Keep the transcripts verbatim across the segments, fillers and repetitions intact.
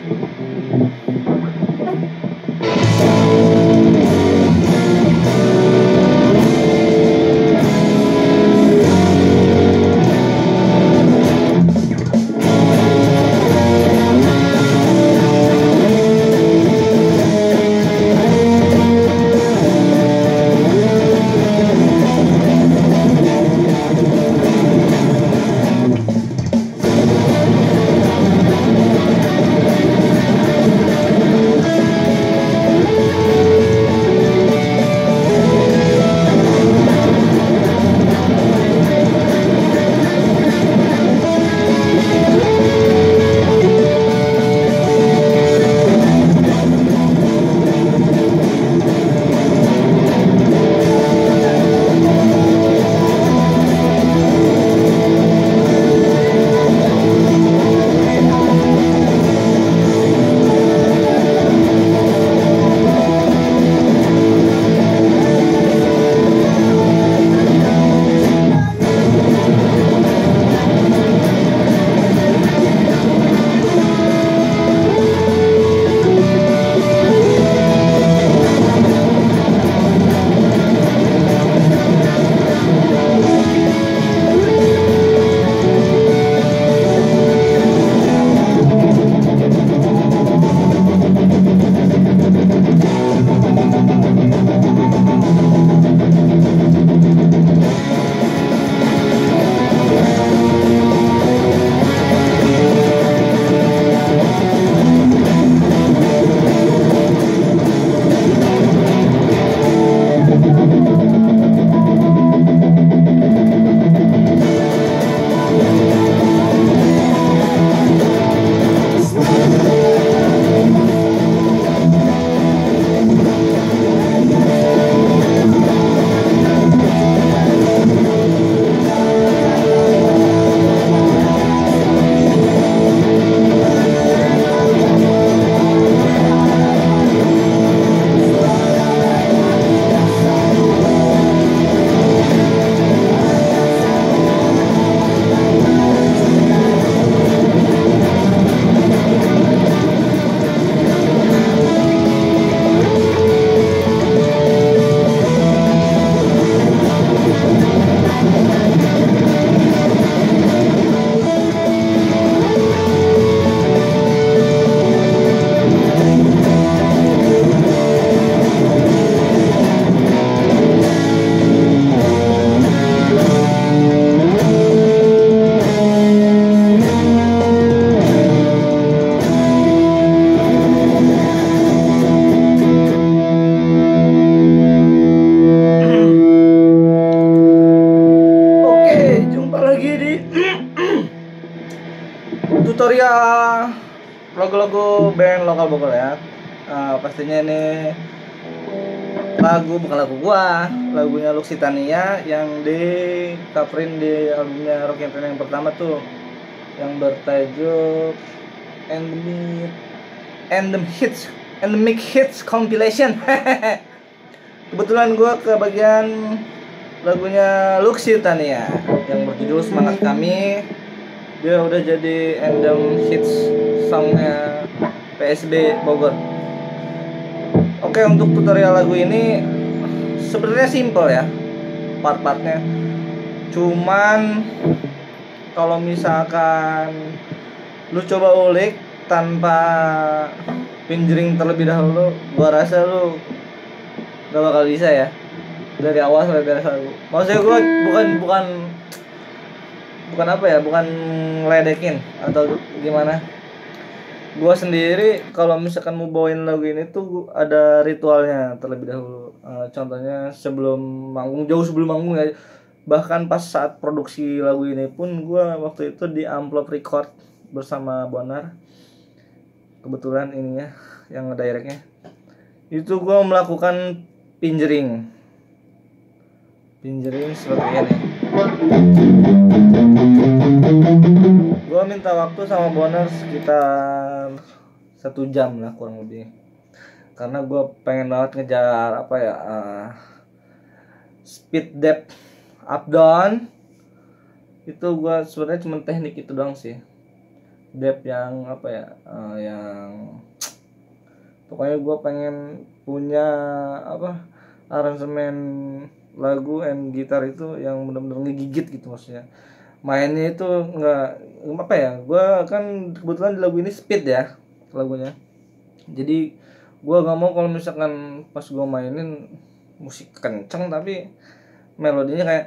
tutorial logo-logo band lokal Bogor ya. Nah, pastinya ini lagu bukan lagu gua, lagunya Luxitania yang di coverin di albumnya Rock and Roll yang pertama tuh, yang bertajuk Endemic Endemic Hits Endemic Hits Compilation. Kebetulan gua ke bagian lagunya Luxitania yang berjudul Semangat Kami. Dia udah jadi Endem Hits songnya P S B Bogor. Oke, untuk tutorial lagu ini sebenarnya simple ya part-partnya. Cuman kalau misalkan lu coba ulik tanpa pinjering terlebih dahulu, gua rasa lu gak bakal bisa ya dari awal sampai beres lagu. Maksudnya gua bukan bukan bukan apa ya, bukan ngeledekin atau gimana. Gua sendiri kalau misalkan mau bawain lagu ini tuh ada ritualnya terlebih dahulu. Uh, contohnya sebelum manggung, jauh sebelum manggung ya. Bahkan pas saat produksi lagu ini pun gua waktu itu di Amplop Record bersama Bonar. Kebetulan ininya yang ngedirectnya. Itu gua melakukan pinjering. Pinjering seperti ini. Gue minta waktu sama Bonar sekitar satu jam lah kurang lebih, karena gue pengen banget ngejar apa ya, uh, speed depth up down. Itu gue sebenarnya cuma teknik itu doang sih, depth yang apa ya, uh, yang Pokoknya gue pengen punya apa aransemen lagu and gitar itu yang benar-benar ngegigit gitu, maksudnya mainnya itu nggak apa ya, gue kan kebetulan di lagu ini speed ya lagunya, jadi gue nggak mau kalau misalkan pas gue mainin musik kenceng tapi melodinya kayak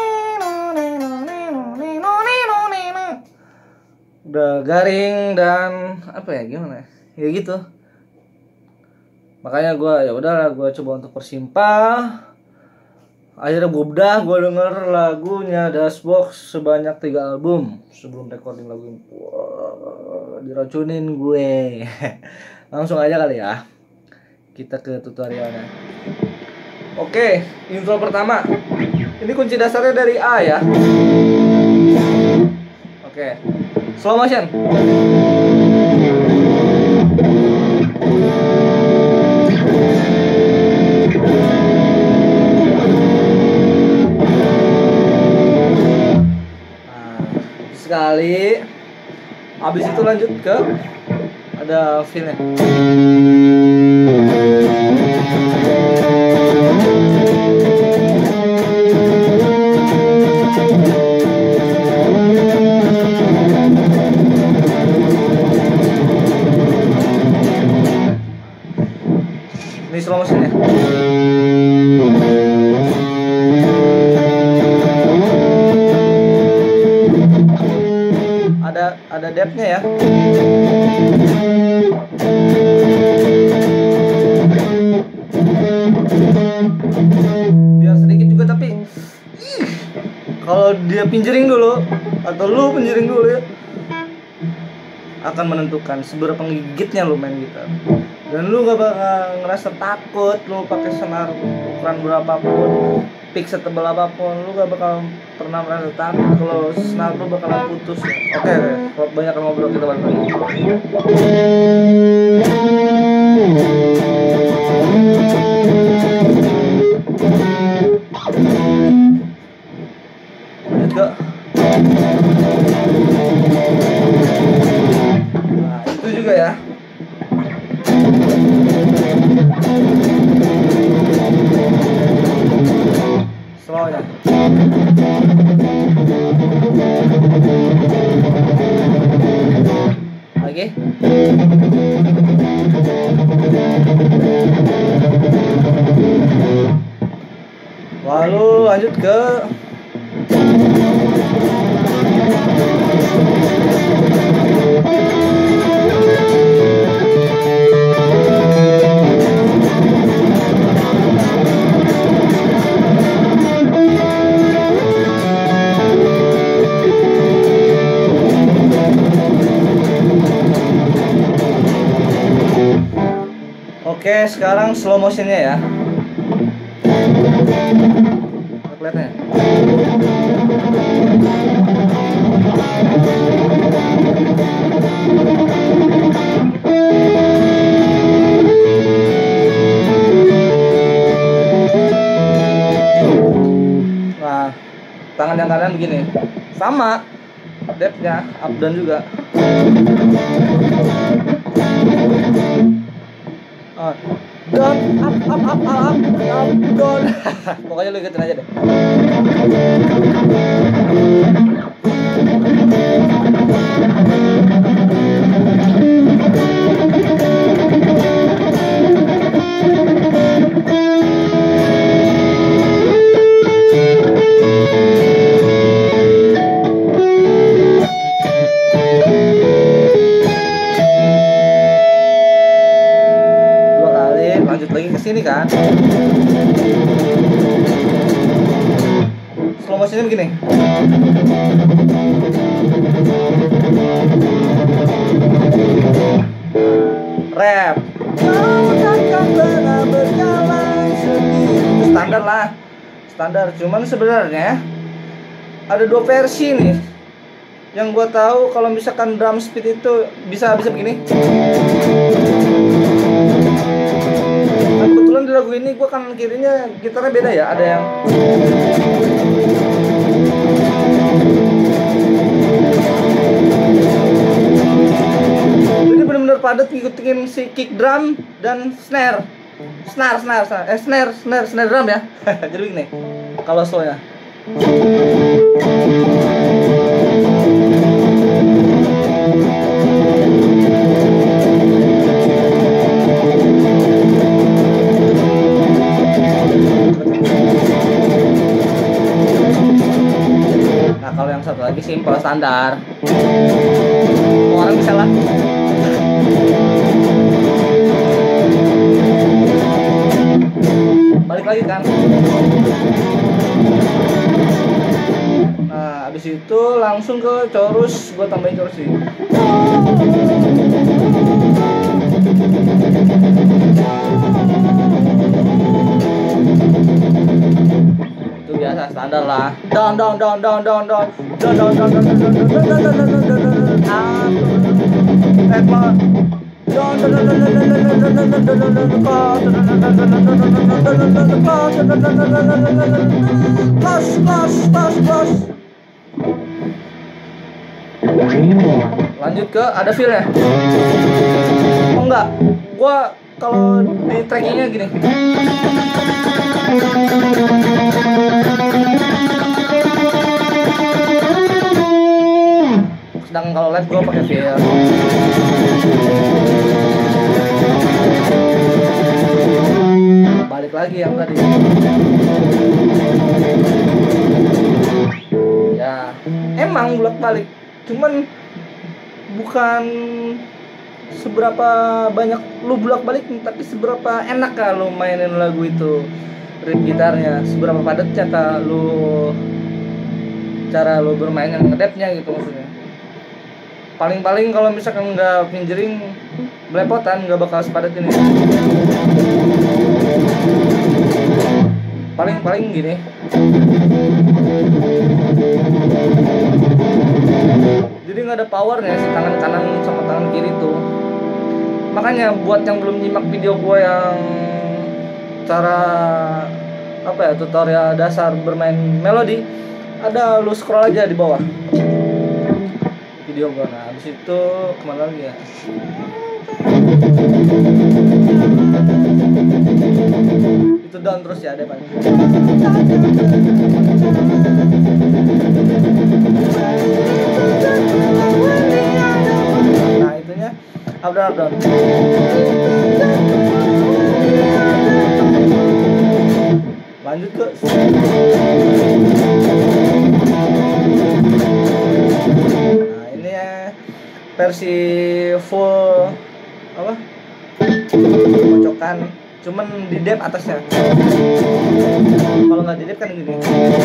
udah garing dan apa ya, gimana ya gitu. Makanya gue ya udahlah, gue coba untuk persimpah. Akhirnya gue udah gue denger lagunya Dashbox sebanyak tiga album sebelum recording lagu ini. Wah, diracunin gue. Langsung aja kali ya, kita ke tutorialnya. Oke, intro pertama. Ini kunci dasarnya dari A ya. Oke, slow motion. Sekali, habis itu lanjut ke ada feel-nya. Ini slow motion ya. Ada ada depth-nya ya. Biar sedikit juga tapi ih, kalau dia pinjering dulu atau lu pinjering dulu ya, akan menentukan seberapa gigitnya lu main gitar. Dan lu gak bakal ngerasa takut lu pakai senar ukuran berapapun, pick setebal apapun, lu gak bakal pernah merasa takut kalau senar lu bakalan putus ya. Oke, oke, kalau banyak ngobrol kita balik lagi. Lanjut ke nah, itu juga ya. Slow ya. Lagi. Lalu lanjut ke Oke, sekarang slow motionnya ya. Kelihatannya. Nah, tangan yang kanan begini. Sama depth-nya, up down juga. Oh, down, up, up, up, up, up, up, down. Pokoknya lu ikutin aja deh. Lanjut lagi ke sini kan. Slow motionnya begini. Rap. Standar lah. Standar. Cuman sebenarnya ada dua versi nih. Yang gua tahu kalau misalkan drum speed itu bisa bisa begini. Nah, kebetulan di lagu ini gue kan kirinya gitarnya beda ya, ada yang jadi bener-bener bener-bener padat ngikutin si kick drum dan snare. Snare, snare, snare, eh snare, snare, snare drum ya. Jadi begini. Kalau slownya. Nah, kalau yang satu lagi simpel standar. Semua orang bisa lah. Balik lagi kan. Nah, abis itu langsung ke chorus, gue tambahin chorus sih. Itu biasa standar lah. Down down down down down down down down down down down down down lanjut ke ada feel-nya. Oh enggak, gua kalau di trackingnya gini. Sedangkan kalau live gua pakai feel. Balik lagi yang tadi. Ya, emang bolak-balik. Cuman bukan seberapa banyak lu bolak-balik, tapi seberapa enak kan lu mainin lagu itu. Riff gitarnya, seberapa padat cara lu cara lu bermain yang ngedepnya gitu maksudnya. Paling-paling kalau misalkan nggak fingering belepotan nggak bakal sepadat ini. Paling-paling gini. Jadi nggak ada powernya si tangan kanan sama tangan kiri tuh. Makanya buat yang belum nyimak video gue yang cara apa ya tutorial dasar bermain melodi, ada lu scroll aja di bawah video gue. Nah habis itu kemana lagi ya? Itu down terus ya, ada apa? Nah itunya up down up down. Lanjut ke nah ini ya versi full apa kocokan, cuman di dep atasnya. Kalau nggak di dep kan gini.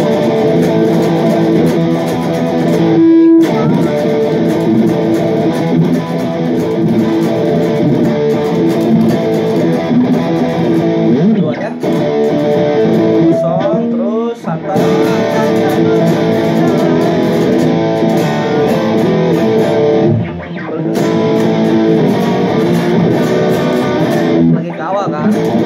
Keduanya kosong terus santai. Lagi kawa kan.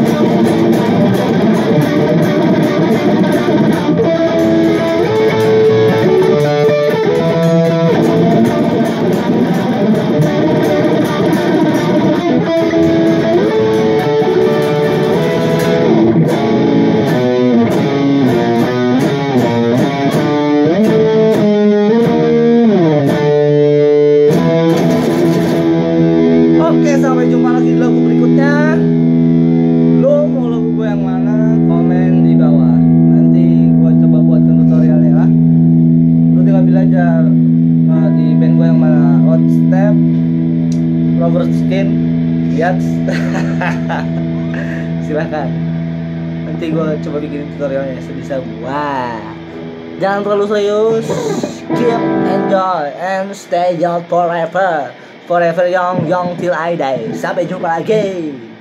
Oke, sampai jumpa lagi di lagu berikutnya. Lo mau lagu gue yang mana? Komen di bawah. Nanti gue coba buatkan tutorialnya lah. Lo tinggal pilih aja uh, di band gue yang mana. Outstep, Robert Skin, lihat. Silahkan. Nanti gue coba bikin tutorialnya sebisa gue. Jangan terlalu serius. Keep enjoy and stay young forever. Forever young, young till I die. Sampai jumpa lagi.